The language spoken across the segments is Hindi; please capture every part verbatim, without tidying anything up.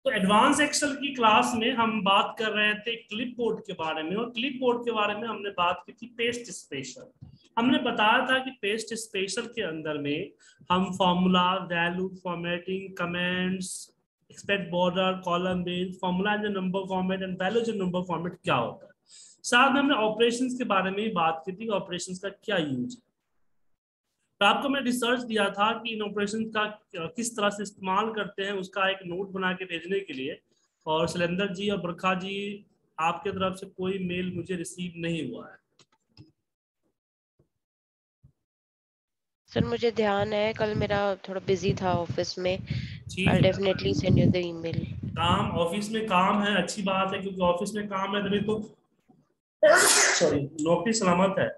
तो एडवांस एक्सेल की क्लास में हम बात कर रहे थे क्लिपबोर्ड के बारे में, और क्लिपबोर्ड के बारे में हमने बात की थी पेस्ट स्पेशल। हमने बताया था कि पेस्ट स्पेशल के अंदर में हम formula, value formatting, comments, expect border, column base, formula in number format and value in number format क्या होता है। साथ में हमने ऑपरेशंस के बारे में बात की थी, ऑपरेशंस का क्या यूज है। तो आपको मैं रिसर्च दिया था कि इन ऑपरेशन का किस तरह से इस्तेमाल करते हैं, उसका एक नोट बना के भेजने के लिए। और शैलेंद्र जी और बरखा जी, आपके तरफ से कोई मेल मुझे रिसीव नहीं हुआ है। सर मुझे ध्यान है, कल मेरा थोड़ा बिजी था ऑफिस में। ठीक I'll है, definitely send you the email. काम ऑफिस में काम है, अच्छी बात है, क्योंकि ऑफिस में काम है तभी तो सॉरी नौकरी सलामत है।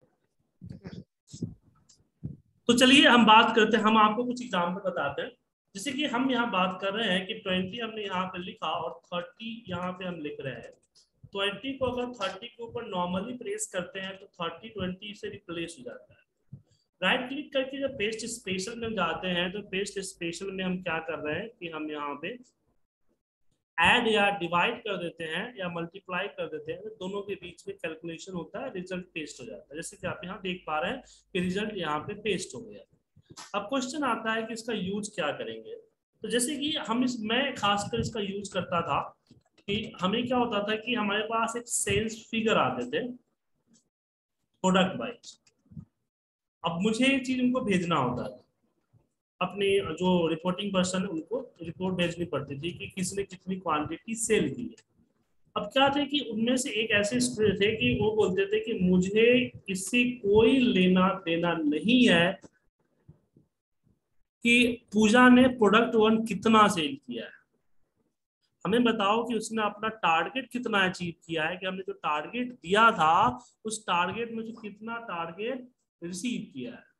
तो चलिए हम बात करते हैं, हम आपको कुछ एग्जाम्पल बताते हैं। जैसे कि हम यहाँ बात कर रहे हैं कि ट्वेंटी हमने यहाँ पे लिखा और थर्टी यहाँ पे हम लिख रहे हैं। ट्वेंटी को अगर थर्टी के ऊपर नॉर्मली प्रेस करते हैं तो थर्टी ट्वेंटी से रिप्लेस हो जाता है। राइट क्लिक करके जब पेस्ट स्पेशल में जाते हैं तो पेस्ट स्पेशल में हम क्या कर रहे हैं कि हम यहाँ पे ऐड या डिवाइड कर देते हैं या मल्टीप्लाई कर देते हैं, तो दोनों के बीच में कैलकुलेशन होता है, रिजल्ट पेस्ट हो जाता है। जैसे कि आप यहाँ देख पा रहे हैं कि रिजल्ट यहाँ पे पेस्ट हो गया। अब क्वेश्चन आता है कि इसका यूज क्या करेंगे। तो जैसे कि हम इस मैं खासकर इसका यूज करता था कि हमें क्या होता था कि हमारे पास एक सेल्स फिगर आते थे प्रोडक्ट वाइज। अब मुझे एक चीज उनको भेजना होता था, अपने जो रिपोर्टिंग पर्सन है उनको रिपोर्ट भेजनी पड़ती थी कि किसने कितनी क्वांटिटी सेल की है। अब क्या थे कि उनमें से एक ऐसे स्टूडेंट थे कि वो बोलते थे कि मुझे इससे कोई लेना देना नहीं है कि पूजा ने प्रोडक्ट वन कितना सेल किया है। हमें बताओ कि उसने अपना टारगेट कितना अचीव किया है, कि हमने जो टारगेट दिया था उस टारगेट में से कितना टारगेट रिसीव किया है,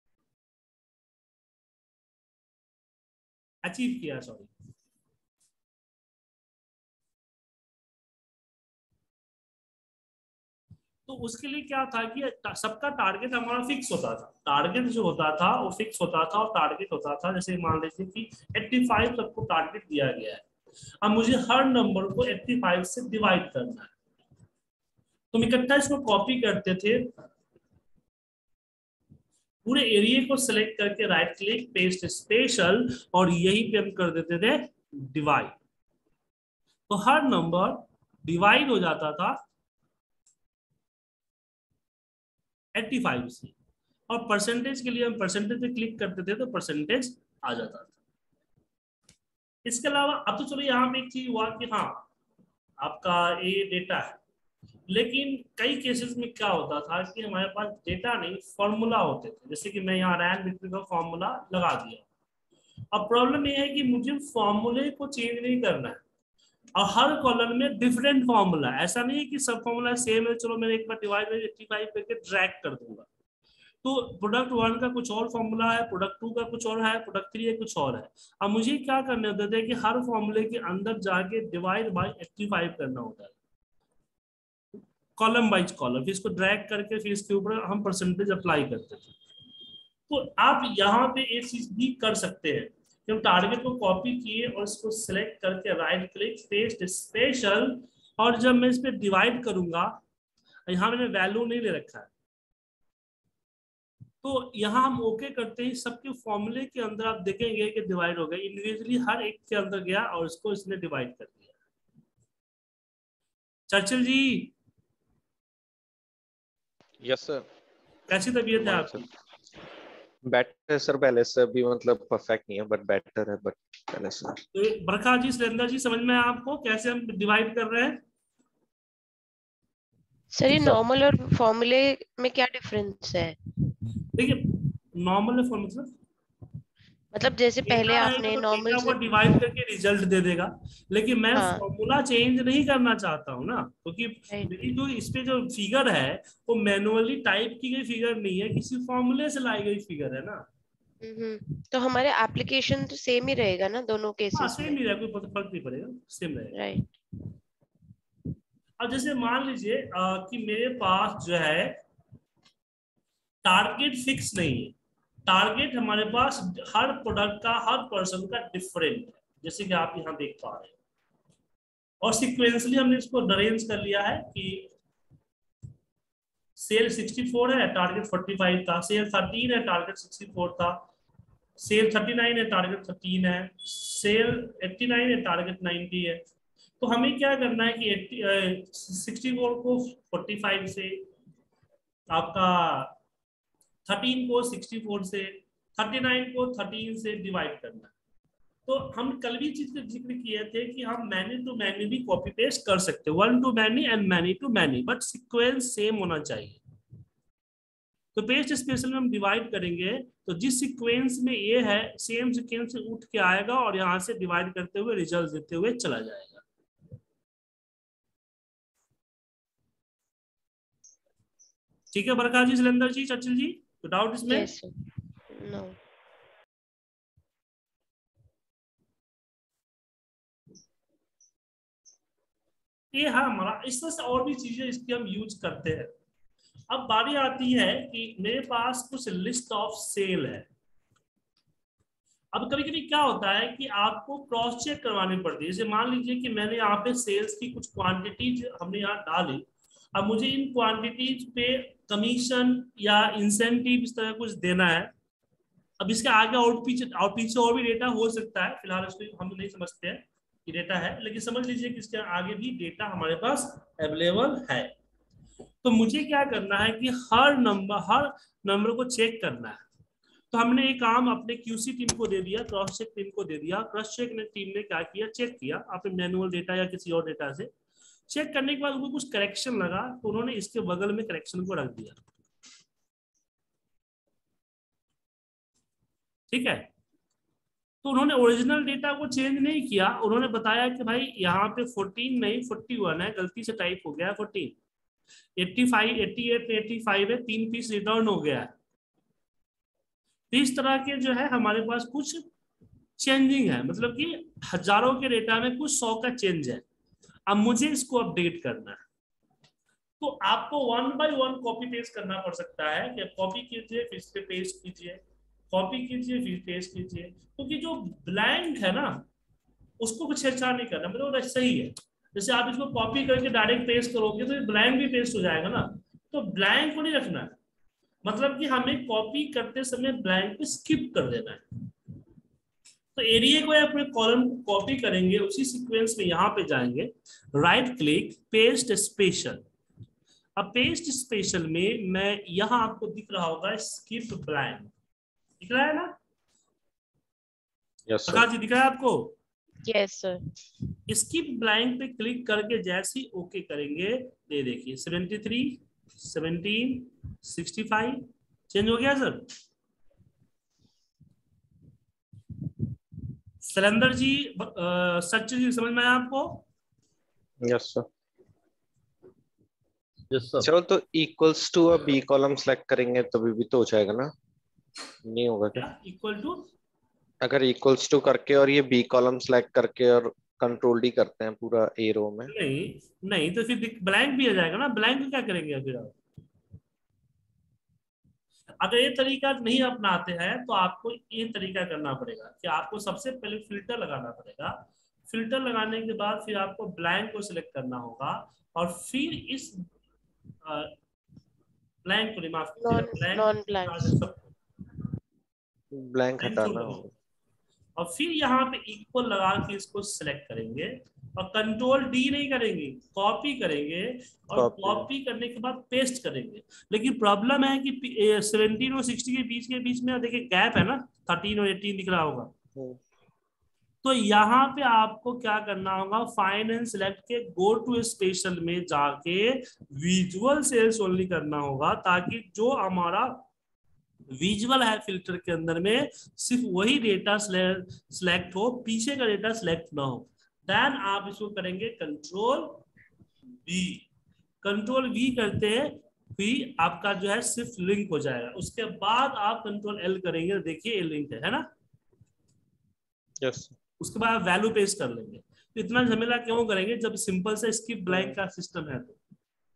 अचीव किया सॉरी। तो उसके लिए क्या था कि सबका टारगेट हमारा फिक्स होता था। टारगेट जो होता था वो फिक्स होता था और टारगेट होता था, जैसे मान लीजिए कि पचासी सबको टारगेट दिया गया है। अब मुझे हर नंबर को पचासी से डिवाइड करना है, तो हम इकट्ठा इसको कॉपी करते थे, पूरे एरिया को सिलेक्ट करके राइट क्लिक पेस्ट स्पेशल और यहीं पे हम कर देते थे डिवाइड। तो हर नंबर डिवाइड हो जाता था पचासी से, और परसेंटेज के लिए हम परसेंटेज पे क्लिक करते थे तो परसेंटेज आ जाता था। इसके अलावा अब तो चलो यहाँ पे एक चीज हुआ कि हाँ आपका ये डेटा है, लेकिन कई केसेस में क्या होता था कि हमारे पास डेटा नहीं फॉर्मूला होते थे। जैसे कि मैं यहाँ रैन बिक्री का फॉर्मूला लगा दिया। अब प्रॉब्लम ये है कि मुझे फॉर्मूले को चेंज नहीं करना है, और हर कॉलम में डिफरेंट फॉर्मूला। ऐसा नहीं है कि सब फॉर्मूला सेम है, चलो मैं एक बार डिवाइड बाई एट्टी फाइव करके ड्रैग कर दूंगा। तो प्रोडक्ट वन का कुछ और फॉर्मूला है, प्रोडक्ट टू का कुछ और है, प्रोडक्ट थ्री का कुछ और है। अब मुझे क्या करने होते थे कि हर फॉर्मूले के अंदर जाके डिवाइड बाई एट्टी फाइव करना होता है, कॉलम वाइज कॉलम, फिर इसको ड्रैग करके फिर इसके ऊपर हम परसेंटेज अप्लाई करते थे। तो आप यहाँ पे एक चीज भी कर सकते हैं कि हम टारगेट को कॉपी किए और इसको सिलेक्ट करके राइट क्लिक पेस्ट स्पेशल, और जब मैं इस पे डिवाइड करूंगा, यहाँ मैंने वैल्यू नहीं ले रखा है, तो यहाँ हम ओके करते ही सबके फॉर्मूले के अंदर आप देखेंगे कि डिवाइड हो गए, इंडिविजुअली हर एक के अंदर गया और इसको इसने डिवाइड कर दिया। Churchill ji, yes sir. कैसी तबीयत है आपकी? बेटर है सर, पहले से अभी मतलब परफेक्ट नहीं है बट बेटर है, बट पहले से। तो बरखा जी, सुरेंद्र जी, समझ में आया आपको कैसे हम डिवाइड कर रहे हैं? सर ये नॉर्मल और फॉर्मूले में क्या डिफरेंस है? देखिए नॉर्मल फॉर्म मतलब मतलब जैसे पहले आपने तो नॉर्मल डेटा से को डिवाइड करके रिजल्ट दे देगा, लेकिन मैं हाँ फॉर्मूला चेंज नहीं करना चाहता हूँ ना, क्योंकि राइट। मेरी जो इस पे जो फिगर है वो मैनुअली टाइप की गई फिगर नहीं है, किसी फॉर्मूले से लाई गई फिगर है ना। हम्म तो हमारे एप्लीकेशन तो सेम ही रहेगा ना दोनों हाँ केसेस सेम में? ही रहेगा, कोई फर्क नहीं पड़ेगा, सेम रहेगा। राइट। अब जैसे मान लीजिए कि मेरे पास जो है टारगेट फिक्स नहीं है, टारगेट हमारे पास हर प्रोडक्ट का हर पर्सन का डिफरेंट है। जैसे कि आप यहाँ देख पा रहे हैं। और सिक्वेंसली हमने इसको अरेंज कर लिया है कि सेल सिक्सटी फोर है, टारगेट फोर्टी फाइव था, सेल थर्टीन है, टारगेट सिक्सटी फोर था, सेल थर्टी नाइन है, टारगेट थर्टीन है, सेल एट्टी नाइन है, टारगेट नाइंटी है। तो हमें क्या करना है कि सिक्सटी फोर को फोर्टी फाइव से, आपका थर्टीन को सिक्सटी फोर से, थर्टी नाइन को थर्टीन से डिवाइड करना है। तो हम कल भी चीज का जिक्र किए थे कि हम मैनी टू मैनी भी कॉपी पेस्ट कर सकते हैं, one to many and many to many, but sequence same होना चाहिए। तो पेस्ट स्पेशल में हम डिवाइड करेंगे तो जिस सीक्वेंस में ये है सेम सीक्वेंस से उठ के आएगा और यहां से डिवाइड करते हुए रिजल्ट देते हुए चला जाएगा। ठीक है प्रकाश जी, सिलेंडर जी, चर्चिल जी, तो डाउट इसमें? yes, no. ये है हमारा, इस तरह से और भी चीजें इसकी हम यूज करते हैं। अब बारी आती है कि मेरे पास कुछ लिस्ट ऑफ सेल है। अब कभी कभी क्या होता है कि आपको क्रॉस चेक करवानी पड़ती है। जैसे मान लीजिए कि मैंने यहाँ पे सेल्स की कुछ क्वांटिटीज हमने यहाँ डाली, अब मुझे इन क्वांटिटीज पे कमीशन या इंसेंटिव इस तरह कुछ देना है। अब इसके आगे और पीछे और पीछे और भी डेटा हो सकता है, फिलहाल इसको हम नहीं समझते हैं कि डेटा है, लेकिन समझ लीजिए कि इसके आगे भी डेटा हमारे पास अवेलेबल है। तो मुझे क्या करना है कि हर नंबर हर नंबर को चेक करना है। तो हमने एक काम अपने क्यूसी टीम को दे दिया, क्रॉस चेक टीम को दे दिया। क्रॉस चेक ने टीम ने क्या किया, चेक किया अपने मैनुअल डेटा या किसी और डेटा से। चेक करने के बाद उनको कुछ करेक्शन लगा तो उन्होंने इसके बगल में करेक्शन को रख दिया। ठीक है, तो उन्होंने ओरिजिनल डेटा को चेंज नहीं किया, उन्होंने बताया कि भाई यहाँ पे फोर्टीन नहीं फोर्टी वन है, गलती से टाइप हो गया है fourteen, eighty five eighty eight eighty five है, तीन पीस रिटर्न हो गया है। तो इस तरह के जो है हमारे पास कुछ चेंजिंग है, मतलब कि हजारों के डेटा में कुछ सौ का चेंज है। अब मुझे इसको अपडेट करना है, तो आपको one by one copy paste करना पड़ सकता है कि कॉपी कीजिए फिर इस पे पेस्ट कीजिए, कॉपी कीजिए फिर पेस्ट कीजिए, क्योंकि जो ब्लैंक है ना उसको कुछ छेड़छाड़ नहीं करना, मतलब सही है। जैसे आप इसको कॉपी करके डायरेक्ट पेस्ट करोगे तो ब्लैंक भी पेस्ट हो जाएगा ना, तो ब्लैंक को नहीं रखना है, मतलब कि हमें कॉपी करते समय ब्लैंक पे स्किप कर देना है। तो एरिया को या पूरे कॉलम को कॉपी करेंगे, उसी सीक्वेंस में यहाँ पे जाएंगे, राइट क्लिक, पेस्ट स्पेशल। अब पेस्ट स्पेशल में मैं यहाँ आपको दिख रहा होगा स्किप ब्लैंक, दिख रहा है ना? यस प्रकाश जी, दिख रहा है आपको? yes sir। स्किप ब्लैंक पे क्लिक करके जैसे ही ओके करेंगे, ये देखिए seventy three, seventeen, sixty five change हो गया सर। सलेंदर जी, सच जी, समझ में आया आपको? Yes sir. Yes sir. चलो तो equals to a B column select करेंगे तभी भी तो हो जाएगा ना, नहीं होगा क्या? इक्वल टू, अगर इक्वल्स टू करके और ये बी कॉलम सेलेक्ट करके और कंट्रोल डी करते हैं पूरा ए रो में, नहीं नहीं तो फिर ब्लैंक भी आ जाएगा ना। ब्लैंक क्या करेंगे फिर आप? अगर ये तरीका नहीं अपनाते हैं तो आपको ये तरीका करना पड़ेगा कि आपको सबसे पहले फिल्टर लगाना पड़ेगा। फिल्टर लगाने के बाद फिर आपको ब्लैंक को सिलेक्ट करना होगा और फिर इस ब्लैंक को माफ कीजिएगा, नॉन ब्लैंक ब्लैंक हटाना होगा और फिर यहाँ पे इक्वल लगा के इसको सिलेक्ट करेंगे और कंट्रोल डी नहीं करेंगे, कॉपी करेंगे और कॉपी करने के बाद पेस्ट करेंगे। लेकिन प्रॉब्लम है कि सेवेंटीन और सिक्सटी के बीच के बीच में देखिए गैप है ना, थर्टीन और एटीन दिख रहा होगा। तो यहाँ पे आपको क्या करना होगा, फाइंड एंड सिलेक्ट के गो टू स्पेशल में जाके विजुअल सेल्स ओनली करना होगा, ताकि जो हमारा विजुअल है फिल्टर के अंदर में सिर्फ वही डेटा सिलेक्ट हो, पीछे का डेटा सिलेक्ट ना हो। देन आप इसको करेंगे कंट्रोल वी, कंट्रोल वी करते हैं फिर आपका जो है सिर्फ लिंक हो जाएगा। उसके बाद आप कंट्रोल एल करेंगे, देखिए लिंक है ना। यस। उसके बाद वैल्यू पेस्ट कर लेंगे। तो इतना झमेला क्यों करेंगे जब सिंपल से स्किप ब्लैंक का सिस्टम है तो।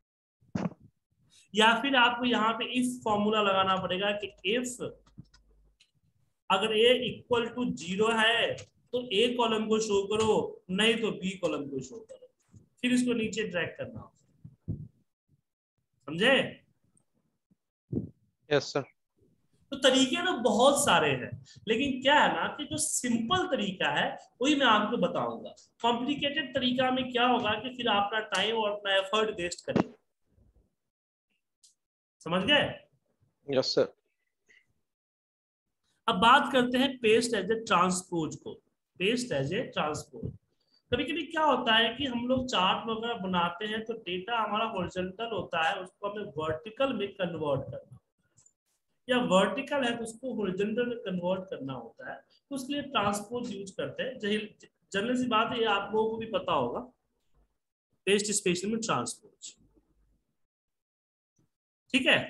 या फिर आपको यहाँ पे इफ फॉर्मूला लगाना पड़ेगा कि इफ अगर ए इक्वल टू जीरो है तो ए कॉलम को शो करो, नहीं तो बी कॉलम को शो करो, फिर इसको नीचे ड्रैग करना होगा। समझे? Yes sir. तो तरीके तो बहुत सारे हैं, लेकिन क्या है ना कि जो सिंपल तरीका है वही मैं आपको बताऊंगा। कॉम्प्लिकेटेड तरीका में क्या होगा कि फिर अपना टाइम और अपना एफर्ट वेस्ट करेंगे। समझ गए? Yes sir. अब बात करते हैं पेस्ट एज ए ट्रांसपोज को। पेस्ट एज ए ट्रांसपोज, कभी कभी क्या होता है कि हम लोग चार्ट वगैरह बनाते हैं तो डेटा हमारा हॉरिजॉन्टल होता है, उसको हमें वर्टिकल में कन्वर्ट करना, या वर्टिकल है तो उसको हॉरिजॉन्टल में कन्वर्ट करना होता है, तो उसके लिए ट्रांसपोज यूज करते हैं। जनरल सी बात है, ये आप लोगों को भी पता होगा, पेस्ट स्पेशल में ट्रांसपोज। ठीक है,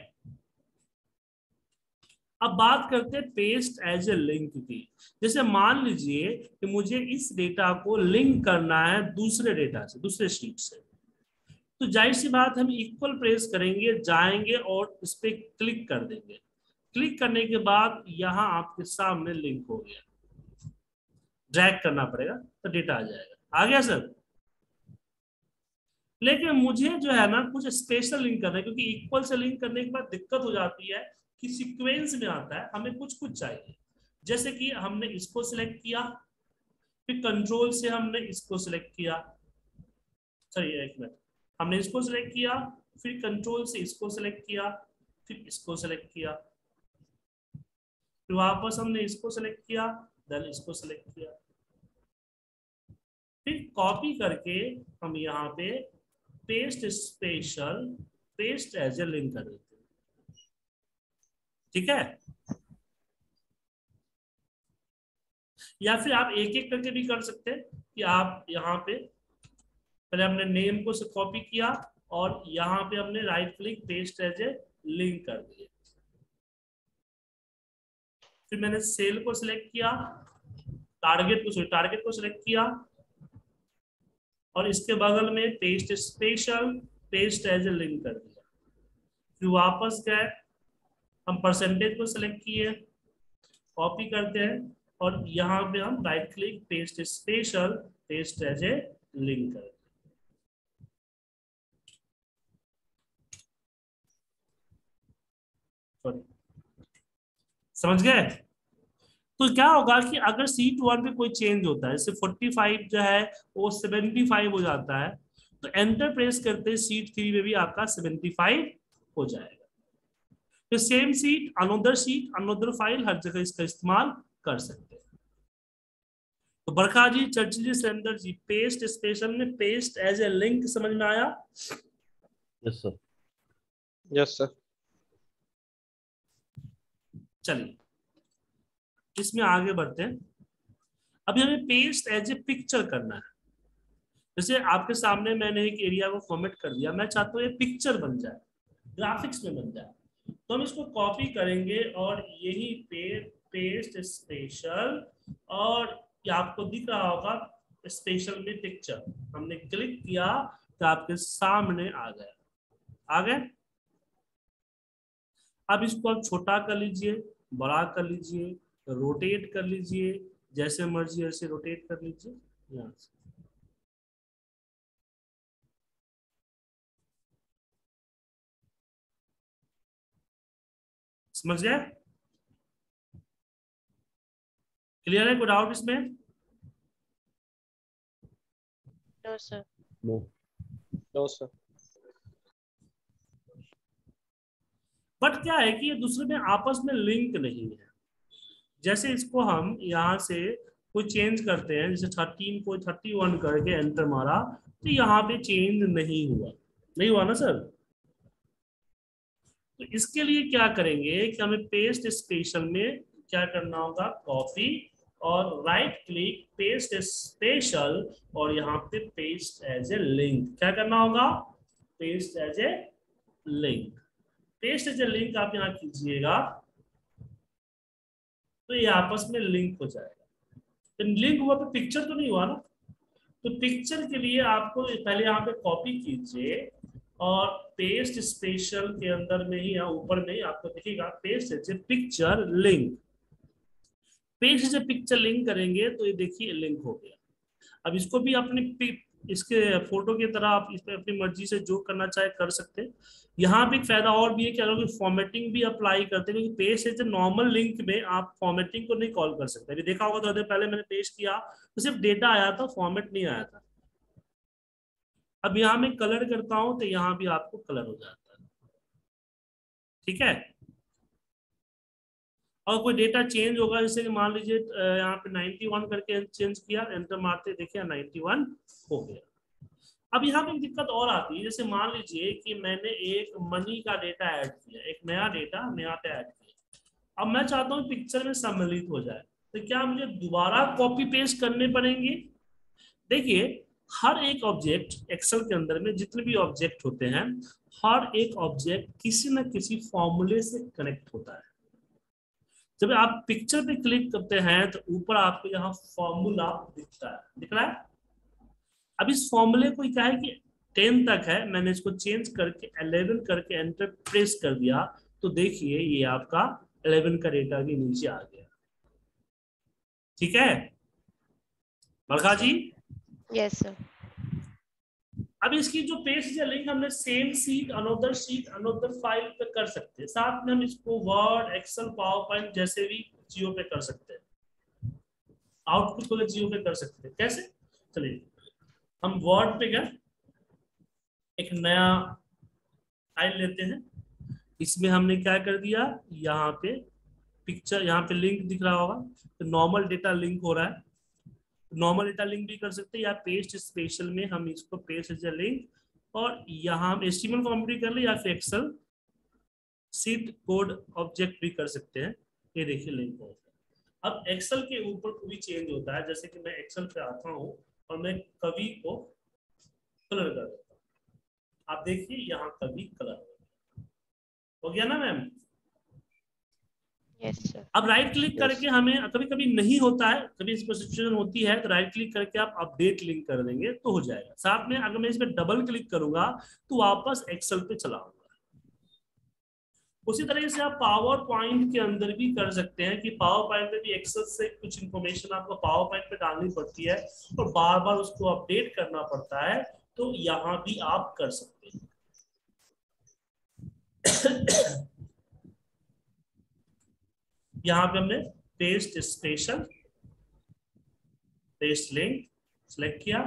अब बात करते हैं पेस्ट एज ए लिंक की। जैसे मान लीजिए कि मुझे इस डेटा को लिंक करना है दूसरे डेटा से, दूसरे शीट से, तो जाहिर सी बात हम इक्वल प्रेस करेंगे, जाएंगे और इस पर क्लिक कर देंगे। क्लिक करने के बाद यहां आपके सामने लिंक हो गया, ड्रैग करना पड़ेगा तो डेटा आ जाएगा। आ गया सर? लेकिन मुझे जो है ना कुछ स्पेशल लिंक करना है, क्योंकि इक्वल से लिंक करने के बाद दिक्कत हो जाती है कि सीक्वेंस में आता है, हमें कुछ कुछ चाहिए। जैसे कि हमने इसको सिलेक्ट किया, फिर कंट्रोल से हमने इसको सिलेक्ट किया, सॉरी एक मिनट, हमने इसको सिलेक्ट किया, फिर कंट्रोल से इसको सिलेक्ट किया, फिर इसको सिलेक्ट किया, फिर वापस हमने इसको सिलेक्ट किया, देन इसको सिलेक्ट किया, फिर कॉपी करके हम यहाँ पे paste special paste as a link कर देते हैं। ठीक है, या फिर आप एक एक करके भी कर सकते हैं कि आप यहाँ पे पहले हमने नेम को से कॉपी किया और यहाँ पे हमने right click paste as a link कर दिए, फिर मैंने सेल को सिलेक्ट किया, टारगेट को टारगेट को सिलेक्ट किया और इसके बगल में paste special paste as a link कर दिया, फिर वापस गए, हम परसेंटेज को सिलेक्ट किए, कॉपी करते हैं और यहाँ पे हम right click paste special paste as a link करते हैं। समझ गए? तो क्या होगा कि अगर सीट वन पे कोई चेंज होता है, जैसे पैंतालीस जो है वो पचहत्तर हो जाता है, तो एंटर प्रेस करते हैं सीट थ्री में भी आपका पचहत्तर हो जाएगा। तो same sheet another sheet another file हर जगह इसका इस्तेमाल कर सकते हैं। तो Barkha ji, Churchill ji, Surendra ji, paste special में पेस्ट एज ए लिंक समझ में आया? Yes sir. Yes sir. चलिए इसमें आगे बढ़ते हैं। अभी हमें पेस्ट एज ए पिक्चर करना है। जैसे आपके सामने मैंने एक एरिया को फॉर्मेट कर दिया, मैं चाहता हूँ ये पिक्चर बन जाए, ग्राफिक्स में बन जाए, तो हम इसको कॉपी करेंगे और यही पे पेस्ट स्पेशल, और ये आपको दिख रहा होगा स्पेशल में पिक्चर, हमने क्लिक किया तो आपके सामने आ गया। आ गए? अब इसको आप छोटा कर लीजिए, बड़ा कर लीजिए, रोटेट कर लीजिए, जैसे मर्जी ऐसे रोटेट कर लीजिए यहाँ से। समझ गए? क्लियर है? कोई डाउट इसमें? No sir. No. No sir. But क्या है कि ये दूसरे में आपस में लिंक नहीं है। जैसे इसको हम यहाँ से कोई चेंज करते हैं, जैसे थर्टीन को थर्टी वन करके एंटर मारा, तो यहाँ पे चेंज नहीं हुआ, नहीं हुआ ना सर? तो इसके लिए क्या करेंगे कि हमें पेस्ट स्पेशल में क्या करना होगा, कॉपी और राइट क्लिक पेस्ट स्पेशल और यहाँ पे पेस्ट एज ए लिंक, क्या करना होगा, paste as a link. Paste as a link आप यहाँ कीजिएगा तो ये आपस में लिंक हो जाएगा। तो लिंक हुआ तो पिक्चर तो नहीं हुआ ना, तो पिक्चर के लिए आपको पहले यहाँ पे कॉपी कीजिए और पेस्ट स्पेशल के अंदर में ही यहाँ ऊपर में ही आपको दिखेगा paste as a picture link. Page से पिक्चर लिंक करेंगे तो ये देखिए लिंक हो गया। अब इसको भी अपनी इसके फोटो की तरह आप इस पे अपनी मर्जी से जो करना चाहे कर सकते हैं। यहाँ पे एक फायदा और भी है कि अगर फॉर्मेटिंग भी अप्लाई करते हैं, क्योंकि पेज से नॉर्मल लिंक में आप फॉर्मेटिंग को नहीं कॉल कर सकते। अभी देखा होगा थोड़ी देर पहले मैंने पेश किया तो सिर्फ डेटा आया था, फॉर्मेट नहीं आया था। अब यहाँ मैं कलर करता हूं तो यहाँ भी आपको कलर हो जाता है, ठीक है। और कोई डेटा चेंज होगा, जैसे कि मान लीजिए यहाँ पे इक्यानवे करके चेंज किया, एंटर मारते देखिए इक्यानवे हो गया। अब यहाँ पे एक दिक्कत और आती है, जैसे मान लीजिए कि मैंने एक मनी का डेटा ऐड किया, एक नया डेटा नया पे ऐड किया। अब मैं चाहता हूँ पिक्चर में सम्मिलित हो जाए, तो क्या मुझे दोबारा कॉपी पेस्ट करने पड़ेंगे? देखिए हर एक ऑब्जेक्ट एक्सेल के अंदर में जितने भी ऑब्जेक्ट होते हैं, हर एक ऑब्जेक्ट किसी न किसी फॉर्मूले से कनेक्ट होता है। जब आप पिक्चर पे क्लिक करते हैं तो ऊपर आपको यहाँ फॉर्मूला दिखता है, दिख रहा है। अब इस फॉर्मूले को क्या है कि टेन तक है, मैंने इसको चेंज करके इलेवन करके एंटर प्रेस कर दिया, तो देखिए ये आपका इलेवन का डेटा भी नीचे आ गया, ठीक है बरखा जी? Yes sir. अब इसकी जो पेज या लिंक हमने same sheet another sheet another file पे कर सकते हैं, साथ में हम इसको वर्ड एक्सेल पावर पॉइंट जैसे भी जियो पे कर सकते हैं, आउटपुट को जियो पे कर सकते हैं। कैसे? चलिए हम वर्ड पे गए, एक नया फाइल लेते हैं, इसमें हमने क्या कर दिया, यहाँ पे पिक्चर, यहाँ पे लिंक दिख रहा होगा, तो नॉर्मल डेटा लिंक हो रहा है। नॉर्मल डेटा लिंक भी कर सकते हैं या पेस्ट स्पेशल में हम इसको पेस्ट एज अ लिंक, और यहाँ हम एचटीएमएल फॉर्मेट भी कर ले या फिर एक्सेल सीट कोड ऑब्जेक्ट भी कर सकते हैं। ये देखिए लिंक हो गया। अब एक्सेल के ऊपर भी चेंज होता है, जैसे कि मैं एक्सेल पे आता हूँ और मैं कवि को कलर कर देता हूँ, आप देखिए यहाँ कवि कलर हो गया ना मैम? Yes sir. अब राइट क्लिक Yes. करके हमें कभी कभी नहीं होता है, कभी इस पर सिचुएशन होती है, तो राइट क्लिक करके आप अपडेट लिंक कर देंगे तो हो जाएगा। साथ में अगर मैं इस पर डबल क्लिक करूंगा तो वापस एक्सेल पे चला आऊंगा। उसी तरीके से आप पावर पॉइंट के अंदर भी कर सकते हैं कि पावर पॉइंट में भी एक्सेल से कुछ इंफॉर्मेशन आपको पावर पॉइंट पे डालनी पड़ती है और बार बार उसको अपडेट करना पड़ता है, तो यहाँ भी आप कर सकते हैं। यहाँ पे हमने paste special paste link select किया।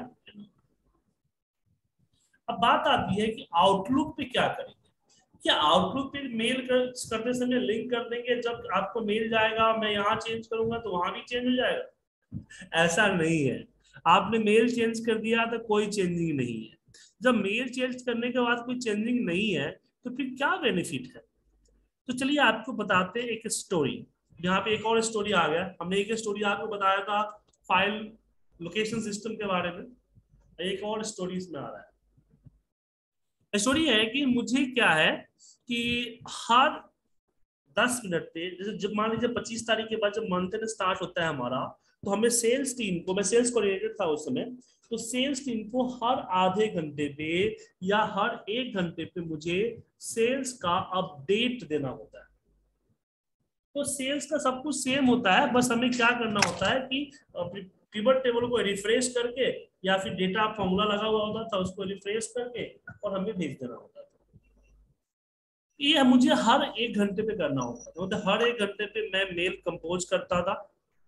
अब बात आती है कि आउटलुक पे क्या करेंगे। क्या आउटलुक पे मेल कर, करते समय लिंक कर देंगे, जब आपको मेल जाएगा मैं यहाँ चेंज करूंगा तो वहां भी चेंज हो जाएगा? ऐसा नहीं है। आपने मेल चेंज कर दिया तो कोई चेंजिंग नहीं है। जब मेल चेंज करने के बाद कोई चेंजिंग नहीं है तो फिर क्या बेनिफिट है? तो चलिए आपको बताते हैं एक स्टोरी। यहाँ पे एक और स्टोरी आ गया। हमने एक स्टोरी आपको बताया था फाइल लोकेशन सिस्टम के बारे में, एक और स्टोरी इसमें आ रहा है। स्टोरी है कि मुझे क्या है कि हर दस मिनट पे, जैसे जब मान लीजिए पच्चीस तारीख के बाद जब मंथ एंड स्टार्ट होता है हमारा, तो हमें सेल्स टीम को, मैं सेल्स कोऑर्डिनेटर था उस समय, तो सेल्स टीम को हर आधे घंटे पे या हर एक घंटे पे मुझे सेल्स का अपडेट देना होता है। तो सेल्स का सब कुछ सेम होता है, बस हमें क्या करना होता है कि पिवट टेबल को रिफ्रेश करके या फिर डेटा फॉर्मूला लगा हुआ होता था उसको रिफ्रेश करके और हमें भेज देना होता था। ये मुझे हर एक घंटे पे करना होता था, मतलब हर एक घंटे पे मैं मेल कंपोज करता था।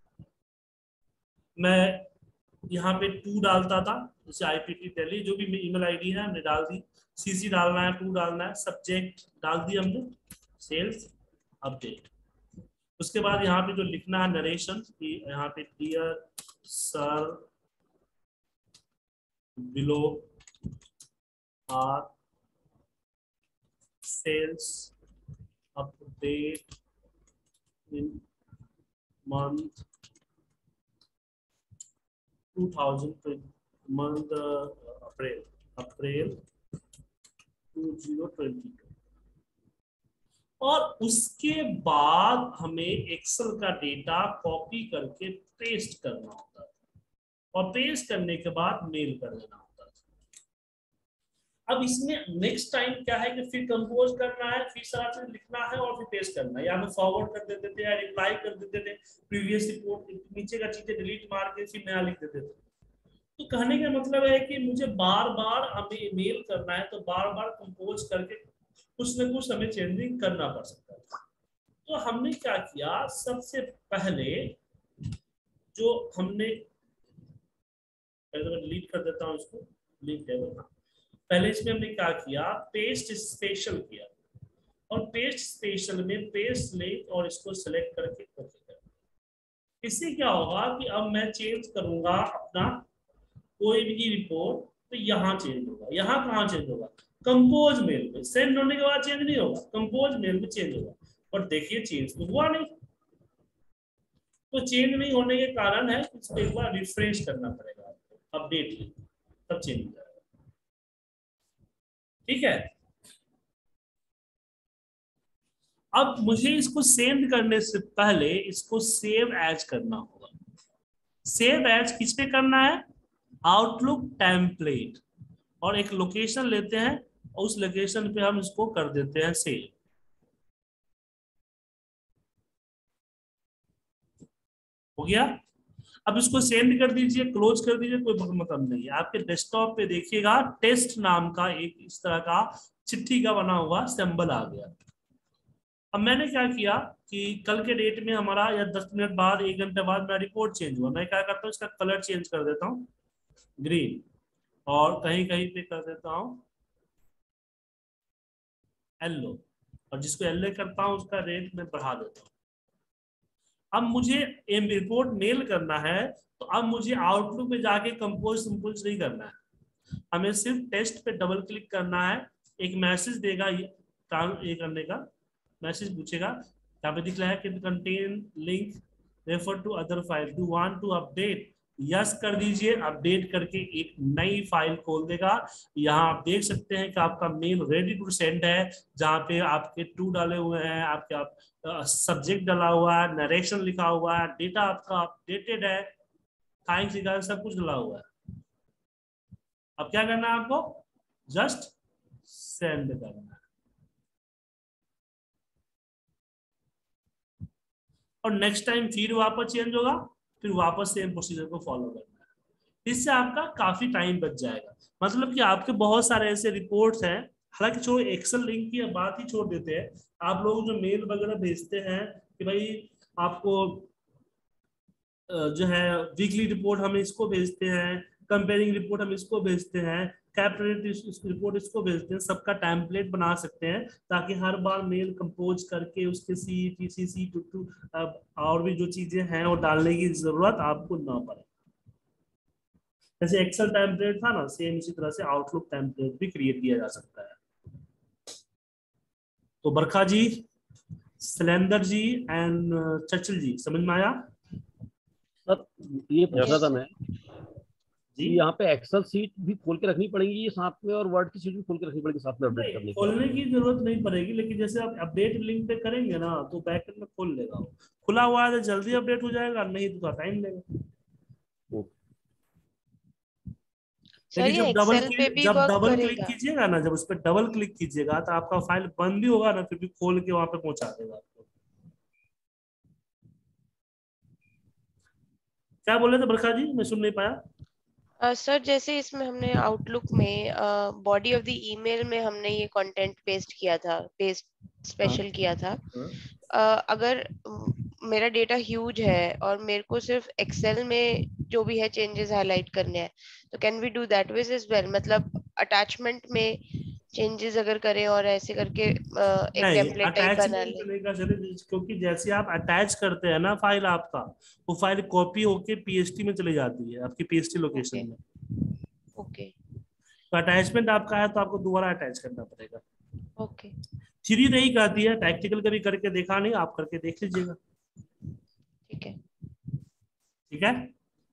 मैं यहाँ पे टू डालता था, जैसे आईपीटी दिल्ली जो भी ईमेल आईडी है हमने डाल दी, सीसी डालना है, टू डालना है, सब्जेक्ट डाल दिया हमने, सेल्स अपडेट। उसके बाद यहाँ पे जो लिखना है नरेशन की, यहाँ पे dear sir below are sales update in month two thousand twenty, month April April two zero twenty two. और उसके बाद हमें एक्सेल का डेटा कॉपी करके पेस्ट करना होता था और पेस्ट करने के बाद मेल कर देना होता था। अब इसमें नेक्स्ट टाइम क्या है कि फिर कंपोज करना है, फिर सारा चीज लिखना है और फिर पेस्ट करना है, या हम फॉरवर्ड कर देते थे या रिप्लाई कर देते थे प्रीवियस रिपोर्ट, नीचे का चीजें डिलीट मार के फिर नया लिख देते थे। तो कहने का मतलब है कि मुझे बार बार हमें मेल करना है तो बार बार कंपोज करके कुछ न कुछ हमें चेंजिंग करना पड़ सकता है। तो हमने क्या किया, सबसे पहले जो हमने, डिलीट कर देता हूं इसको, डिलीट टेबल। पहले इसमें हमने क्या किया, पेस्ट स्पेशल किया, और पेस्ट स्पेशल में पेस्ट लेंथ और इसको सेलेक्ट करके ओके कर। इससे क्या होगा कि अब मैं चेंज करूंगा अपना कोई भी रिपोर्ट तो यहाँ चेंज होगा, यहाँ कहाँ चेंज होगा, कंपोज मेल में। सेंड होने के बाद चेंज नहीं होगा, कंपोज मेल में चेंज होगा। और देखिए चेंज तो हुआ नहीं, तो चेंज नहीं होने के कारण है इसको एक बार रिफ्रेश करना पड़ेगा आपको, अपडेट ले, तब चेंज हो जाएगा। ठीक है, अब मुझे इसको सेंड करने से पहले इसको सेव एज करना होगा। सेव एज किस पे करना है, आउटलुक टेम्पलेट, और एक लोकेशन लेते हैं और उस लोकेशन पे हम इसको कर देते हैं सेव। हो गया, अब इसको सेंड कर दीजिए, क्लोज कर दीजिए, कोई मतलब नहीं है। आपके डेस्कटॉप पे देखिएगा टेस्ट नाम का एक इस तरह का चिट्ठी का बना हुआ सिंबल आ गया। अब मैंने क्या किया कि कल के डेट में हमारा, या दस मिनट बाद, एक घंटे बाद मेरा रिपोर्ट चेंज हुआ, मैं क्या करता हूँ इसका कलर चेंज कर देता हूँ ग्रीन, और कहीं कहीं पे कर देता हूँ येलो, और जिसको येलो करता हूँ उसका रेट में बढ़ा देता हूँ। अब मुझे रिपोर्ट मेल करना है, तो अब मुझे आउटलुक में जाके कंपोज संपोज नहीं करना है, हमें सिर्फ टेस्ट पे डबल क्लिक करना है। एक मैसेज देगा, ये करने का मैसेज पूछेगा, यहाँ पे दिख रहा है कि contain link refer to other file, do want to update, yes कर दीजिए। अपडेट करके एक नई फाइल खोल देगा। यहाँ आप देख सकते हैं कि आपका मेल रेडी टू सेंड है, जहाँ पे आपके टू डाले हुए हैं, आपके आप सब्जेक्ट डाला हुआ है, नरेशन लिखा हुआ है, डेटा आपका अपडेटेड है, थैंक्स लिखा है, सब कुछ डाला हुआ है। अब क्या करना है आपको, जस्ट सेंड करना है, और नेक्स्ट टाइम फिर वापस चेंज होगा, फिर वापस सेम प्रोसीजर को फॉलो करना है। इससे आपका काफी टाइम बच जाएगा। मतलब कि आपके बहुत सारे ऐसे रिपोर्ट्स हैं, हालांकि जो एक्सेल लिंक की बात ही छोड़ देते हैं, आप लोग जो मेल वगैरह भेजते हैं कि भाई आपको जो है वीकली रिपोर्ट हम इसको भेजते हैं, कंपेयरिंग रिपोर्ट हम इसको भेजते हैं, कैप्टरेट रिपोर्ट इसको भेजते हैं, सबका टेम्पलेट बना सकते हैं, ताकि हर बार मेल कंपोज करके उसके C T C C to to और भी जो चीजें हैं वो डालने की जरूरत आपको ना पड़े। जैसे एक्सेल टेम्पलेट था ना, सेम इसी तरह से आउटलुक टेम्पलेट भी क्रिएट किया जा सकता है। तो बरखा जी, शैलेंद्र जी एंड चर्चिल जी, समझ में आया? सर ये पूछ रहा था मैं जी, यहाँ पे एक्सेल सीट भी खोल के रखनी पड़ेगी ये साथ में, और वर्ड की सीट भी खोल के रखनी पड़ेगी साथ में अपडेट करने के खोलने की जरूरत नहीं पड़ेगी, लेकिन जैसे आप अपडेट लिंक पे करेंगे ना तो बैकएंड में खोल लेगा वो। खुला हुआ है तो जल्दी अपडेट हो जाएगा, नहीं तो टाइम लेगा। सर लेकिन ये जब डबल एक्सेल पे क्लिक भी जब वर्क डबल क्लिक करेगा? कीजिएगा ना, जब उस पर डबल क्लिक कीजिएगा तो आपका फाइल बंद भी होगा ना, फिर भी खोल के वहां पे पहुंचा देगा आपको। क्या बोले थे बरखा जी, मैं सुन नहीं पाया। uh, सर जैसे इसमें हमने आउटलुक में बॉडी ऑफ द ईमेल में हमने ये कंटेंट पेस्ट किया था, पेस्ट स्पेशल किया था। uh, अगर uh, मेरा डेटा ह्यूज है और मेरे को सिर्फ एक्सेल में जो भी है चेंजेस हाईलाइट करने हैं, तो can we do that ways as well? मतलब अटैचमेंट में चेंजेस अगर करें और ऐसे करके uh, एक नहीं, टेम्पलेट टाइप बना अटैचमेंट ले। नहीं कर सकते, क्योंकि जैसे आप अटैच करते हैं ना फाइल आपका, वो फाइल कॉपी होके पीएसटी में चली जाती है, आपकी पीएसटी लोकेशन ओके में। ओके तो अटैचमेंट आपका है तो आपको दोबारा अटैच करना पड़ेगा। ओके थ्री नहीं कहती है, प्रैक्टिकल कभी करके देखा नहीं, आप करके देख लीजिएगा। ठीक है। ठीक है,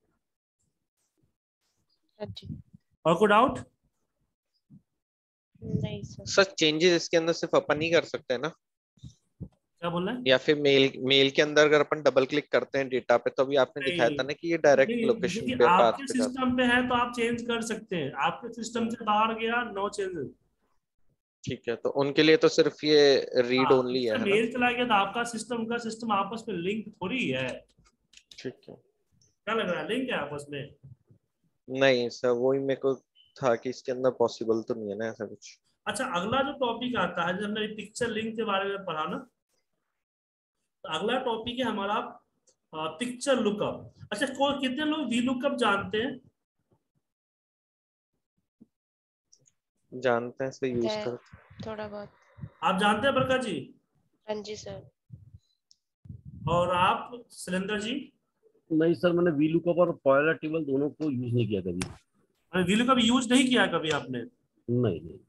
हाँ जी। और कोई डाउट? नहीं सर। सर चेंजेस इसके अंदर सिर्फ अपन ही कर सकते हैं ना? क्या बोल रहे हैं? या फिर मेल मेल के अंदर अगर अपन डबल क्लिक करते हैं डेटा पे, तो अभी आपने दिखाया था ना कि ये डायरेक्ट लोकेशन देखिए पे पाथ आपके पे जाता सिस्टम पे है तो आप चेंज कर सकते हैं, आपके सिस्टम है। से बाहर गया, नो चेंजेस। ठीक है, तो उनके लिए तो सिर्फ ये रीड हाँ, ओनली है है ना? मेल चला गया तो आपका सिस्टम का सिस्टम आपस में लिंक थोड़ी है। ठीक है। क्या लग रहा है लिंक है आपस में? नहीं सर, वही मेरे को था कि इसके अंदर पॉसिबल तो नहीं है ना ऐसा कुछ। अच्छा, अगला जो टॉपिक आता है, जब हमने पिक्चर लिंक के बारे में पढ़ा ना, तो अगला टॉपिक है हमारा पिक्चर लुकअप। अच्छा, को कितने लोग वी लुकअप जानते हैं? जानते हैं, से यूज है करते थोड़ा बहुत। आप जानते हैं बरका जी? हाँ जी सर। और आप सुरेंद्र जी? नहीं सर, मैंने वी लुकअप और पॉइलर टेबल दोनों को यूज नहीं किया कभी। वी लुकअप यूज नहीं किया कभी आपने? नहीं नहीं।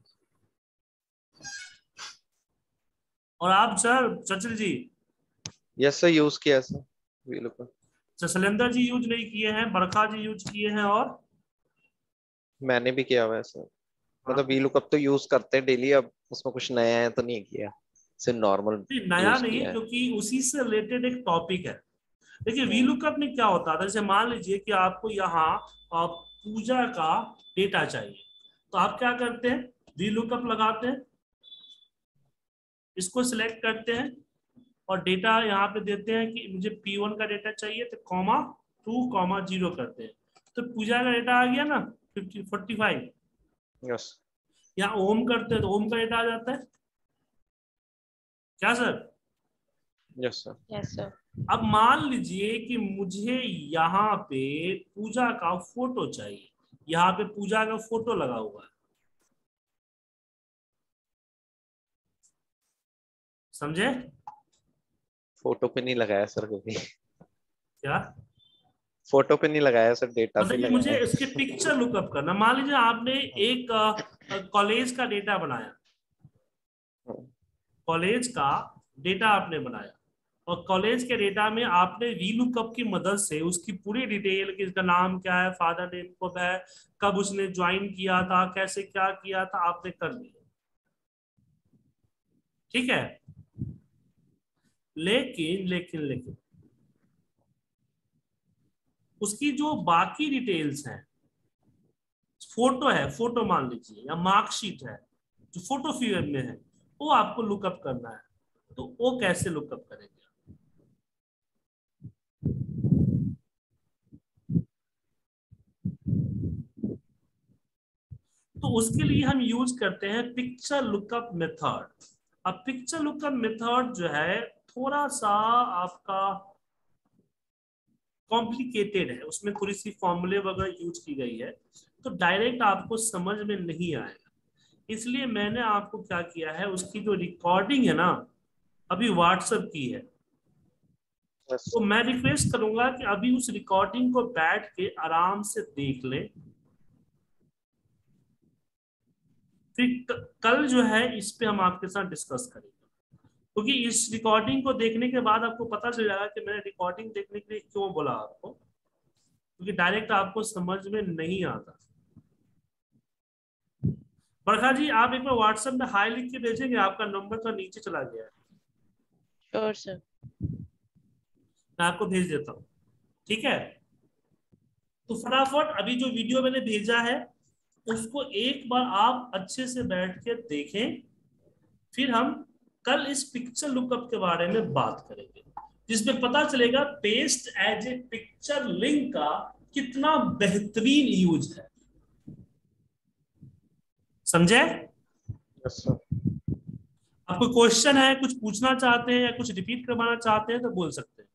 और आप sir Churchill ji? Yes sir, use किया sir V lookup. Surendra ji use नहीं किए हैं, बरखा जी यूज किए हैं, और मैंने भी किया हुआ है सर। हाँ, मतलब वी लुकअप तो यूज करते हैं डेली, अब उसमें कुछ नया है तो नहीं किया, सिर्फ नॉर्मल नहीं, नया यूज नहीं, किया है। क्योंकि उसी से रिलेटेड एक टॉपिक है। देखिए वी हम्म, लुकअप में क्या होता था, जैसे मान लीजिए कि आपको यहाँ अ, पूजा का डेटा चाहिए, तो आप क्या करते हैं, वी लुकअप लगाते हैं, इसको सिलेक्ट करते हैं और डेटा यहाँ पे देते हैं कि मुझे पी वन का डेटा चाहिए, तो कॉमा टू कॉमा जीरो करते हैं, तो पूजा का डेटा आ गया ना फिफ्टी फोर्टी फाइव। यस यहाँ ओम करते हैं तो ओम का डेटा आ जाता है। क्या sir? Yes sir. Yes sir. अब मान लीजिए कि मुझे यहाँ पे पूजा का फोटो चाहिए, यहाँ पे पूजा का फोटो लगा हुआ है, समझे? फोटो पे नहीं लगाया सर कभी। क्या फोटो पे नहीं लगाया सर, डेटा पे मतलब कि लगाया मुझे है। इसके पिक्चर लुकअप करना, मान लीजिए आपने एक कॉलेज का डेटा बनाया, हम्म, कॉलेज का डेटा आपने बनाया, और कॉलेज के डेटा में आपने वीलुकअप की मदद से उसकी पूरी डिटेल, कि इसका नाम क्या है, फादर नेम कब है, कब उसने ज्वाइन किया था, कैसे क्या किया था, आपने कर लिया, ठीक है। लेकिन लेकिन लेकिन उसकी जो बाकी डिटेल्स हैं, फोटो है, फोटो मान लीजिए, या मार्कशीट है जो फोटो फ्रेम में है, वो आपको लुकअप करना है, तो वो कैसे लुकअप करेंगे? तो उसके लिए हम यूज करते हैं पिक्चर लुकअप मेथड। अब पिक्चर लुकअप मेथड जो है थोड़ा सा आपका कॉम्प्लिकेटेड है, उसमें थोड़ी सी फॉर्मूले वगैरह यूज की गई है, तो डायरेक्ट आपको समझ में नहीं आएगा। इसलिए मैंने आपको क्या किया है, उसकी जो रिकॉर्डिंग है ना, अभी व्हाट्सएप की है, यस तो मैं रिक्वेस्ट करूंगा कि अभी उस रिकॉर्डिंग को बैठ के आराम से देख लें, फिर कल जो है इस पे हम आपके साथ डिस्कस करेंगे, क्योंकि इस रिकॉर्डिंग को देखने के बाद आपको पता चल जाएगा कि मैंने रिकॉर्डिंग देखने के लिए क्यों बोला आपको, क्योंकि डायरेक्ट आपको समझ में नहीं आता। बरखा जी, आप एक बार व्हाट्सएप में हाई लिख के भेजेंगे, आपका नंबर तो नीचे चला गया है, श्योर सर। मैं आपको भेज देता हूँ, ठीक है। तो फटाफट अभी जो वीडियो मैंने भेजा है उसको एक बार आप अच्छे से बैठ के देखें, फिर हम कल इस पिक्चर लुकअप के बारे में बात करेंगे, जिसमें पता चलेगा paste as a picture link का कितना बेहतरीन यूज है, समझे? Yes sir. आपको क्वेश्चन है, कुछ पूछना चाहते हैं या कुछ रिपीट करवाना चाहते हैं तो बोल सकते हैं।